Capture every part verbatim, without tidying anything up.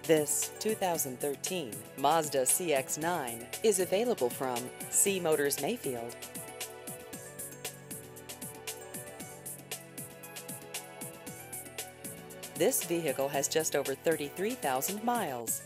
This two thousand thirteen Mazda C X nine is available from C Motors Mayfield. This vehicle has just over thirty-three thousand miles.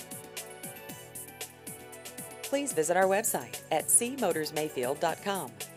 Please visit our website at c motors mayfield dot com.